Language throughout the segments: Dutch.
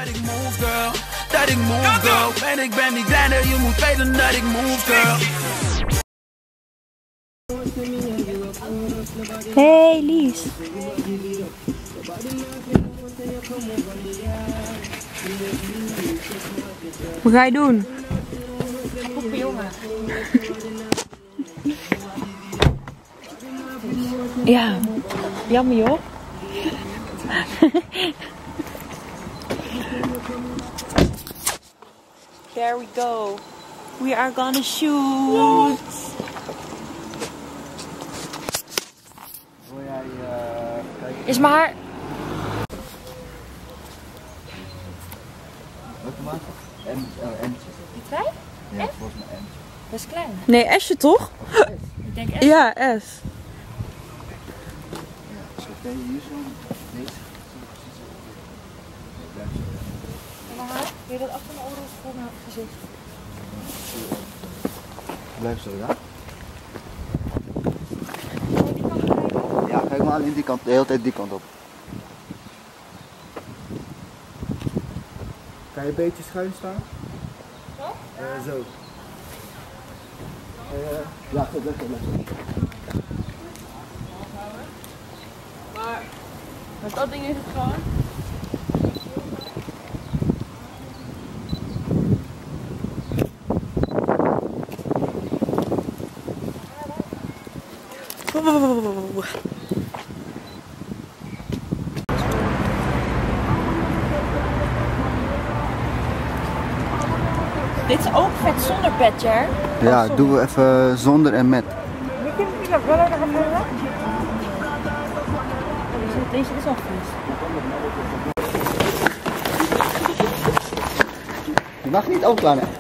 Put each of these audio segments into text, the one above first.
Dat ik move, girl. Dat ik move, girl. En ik ben niet kleiner, je moet weten dat ik move, girl. Hey Lies. Wat ga je doen? Poepen jongen. Ja, jammer joh. There we go. We are gonna shoot. Is maar. Die trein? Ja, volgens mij M. Dat is klein. Nee, Esje toch? Ik denk echt. Ja, S. Ja, zo ben je hier zo. Nee. Wil je dat achter mijn oren of voor mijn gezicht? Blijf zo, ja? Ja, kijk maar alleen die kant, de hele tijd die kant op. Kan je een beetje schuin staan? Zo? Zo. Ja, goed, lekker. Maar met dat ding is het gewoon. Dit is ook vet zonder petje, hè? Ja, doen we even zonder en met. Deze is al vies. Je mag niet omslaan, hè?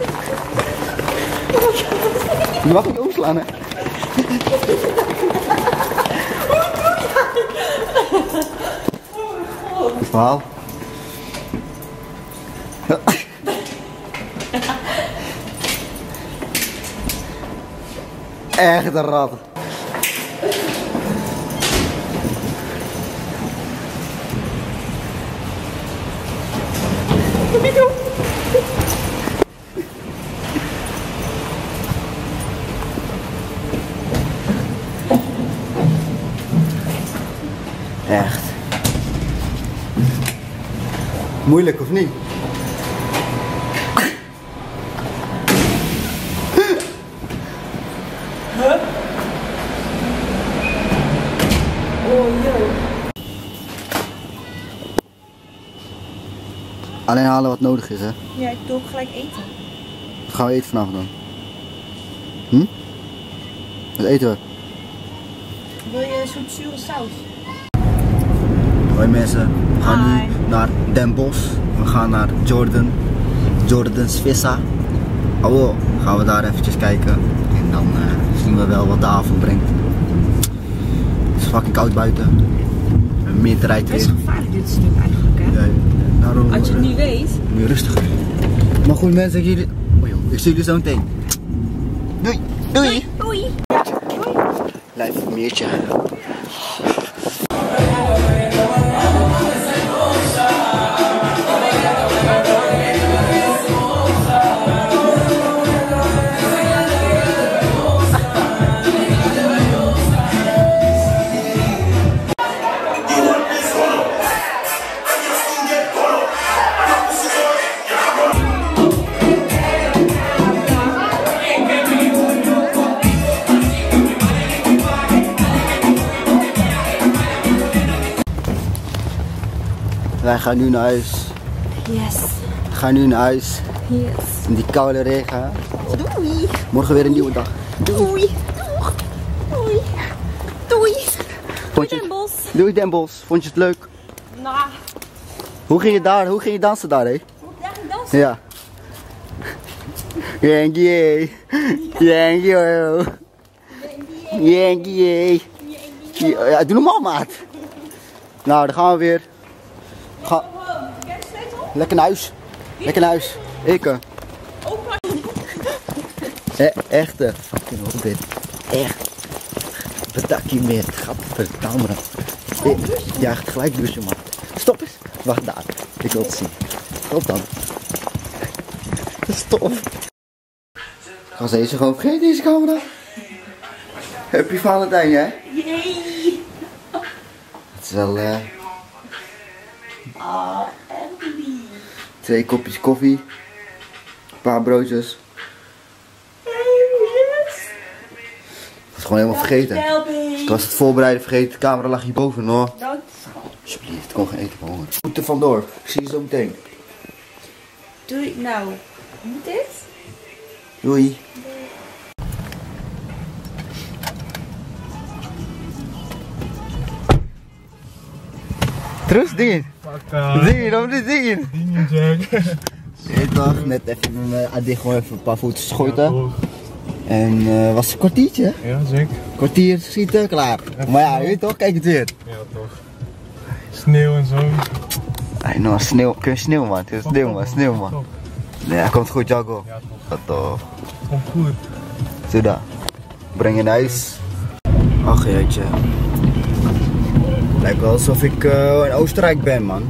Je mag niet omslaan, hè? Wauw. Echt een rat. Echt. Moeilijk of niet? Alleen halen wat nodig is, hè? Ja, ik doe ook gelijk eten. Wat gaan we eten vanavond dan? Hm? Wat eten we? Wil je zoet-zure saus? Hoi mensen, we gaan nu naar Den Bosch. We gaan naar Jordan's Vissa. Oh, gaan we daar eventjes kijken. En dan zien we wel wat de avond brengt. Het is fucking koud buiten. We hebben meer terrein Het is weer. gevaarlijk dit stuk eigenlijk, hè? Ja, daarom, Als je het niet weet. nu rustiger. Maar goed mensen, jullie... Oh joh, ik zie jullie zo meteen. Doei! Doei! Doei! Blijf een meertje. Wij gaan nu naar huis. Yes. We gaan nu naar huis. Yes. In die koude regen. Doei. Morgen weer een nieuwe dag. Doei. Doei. Doei. Vond je Den Bosch. Doei Den Bosch. Vond je het leuk? Nou, Hoe ging je dansen daar, hé? moet ik daar gaan dansen? Ja. Yankee. Yankee. Yankee. Ja, doe normaal, maat. Nou, dan gaan we weer. Lekker naar huis. Lekker naar huis. Ik. Echte fucking Robin. Echt. Bedankt je meer. Gadverdamme. Ja, gelijk douchen, man. Stop eens. Wacht daar. Ik wil het zien. Op dan. Dat is tof. Ik was deze gewoon vergeten, deze camera. Happy Valentijn, hè? Yay! Het is wel Emily. 2 kopjes koffie. Een paar broodjes. Ik was gewoon helemaal vergeten. Ik was het voorbereiden vergeten, de camera lag hierboven nog. Dank. Alsjeblieft, ik kon geen eten van honger. Ik moet er vandoor, ik zie je zo meteen. Doei. Nou, moet dit? Doei. Trust dingen. Dingen, of niet dingen? Dingen, Jack. Ik dacht net even met Adi gewoon even een paar voeten schoten. En was het een kwartiertje? Ja, zeker. Kwartier schieten, klaar. Maar ja, je weet toch, kijk het weer. Ja, toch. Sneeuw en zo. Hey, nou, sneeuw, kun je sneeuw man? Het is sneeuw man. Top. Nee, hij komt goed, Jago. Ja, toch. Dat toch. Komt goed. Doe dat. Breng je naar huis. Ach jeetje. Lijkt wel alsof ik in Oostenrijk ben, man.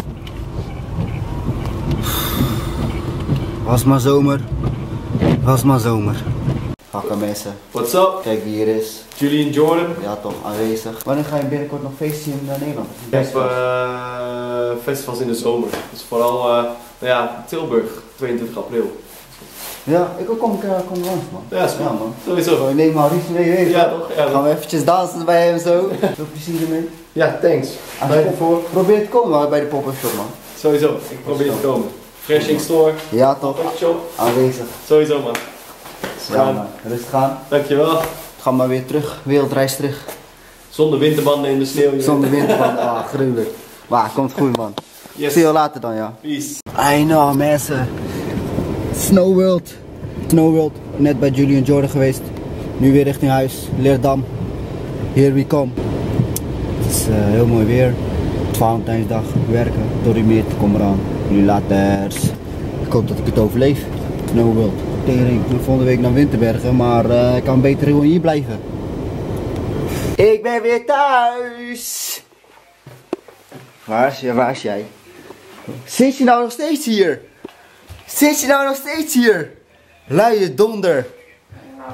Was maar zomer. Was maar zomer. Hakken mensen. What's up? Kijk wie hier is. Julian Jordan. Ja, toch aanwezig. Wanneer ga je binnenkort nog feesten in Nederland? Ik heb festivals in de zomer. Dus vooral nou ja, Tilburg, 22 april. Ja, ik kom langs, man. Ja, is goed. Ja, man. Sowieso. Ik neem Maurice mee, weet je. Ja, toch? Ja, Gaan we eventjes dansen bij hem zo. Veel plezier ermee. Ja, thanks. Probeer te komen bij de pop-up shop, man. Sowieso. Ik probeer te komen. Freshing Store. Ja, toch. Pop-up shop. Aanwezig. Sowieso, man. Ja, man. Rustig aan. Dankjewel. Ga maar weer terug. Wereldreis terug. Zonder winterbanden in de sneeuw. hier. Zonder winterband. Ah, gruwelijk. Maar komt goed, man. Yes. Zie je later dan, ja. Peace. I know, mensen. Snow World. Snow World. Net bij Julian Jordan geweest. Nu weer richting huis. Leerdam. Here we come. Het is heel mooi weer. Het Valentijnsdag. Werken. Dorimiert. Kom eraan. Nu laters. Ik hoop dat ik het overleef. Snow World. Tering. Ik moet volgende week naar Winterbergen. Maar ik kan beter gewoon hier blijven. Ik ben weer thuis. Waar is jij? Zit je nou nog steeds hier? Zit je nou nog steeds hier? Luie donder. Nou,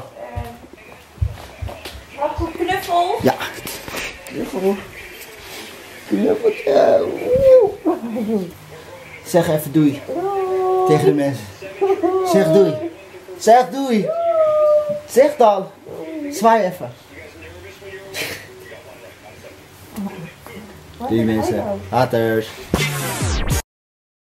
wat voor knuffel? Ja. Knuffel. Knuffeltje. Zeg even doei. Tegen de mensen. Zeg doei. Zeg doei. Zeg dan. Zwaai even. Doei mensen. Laters.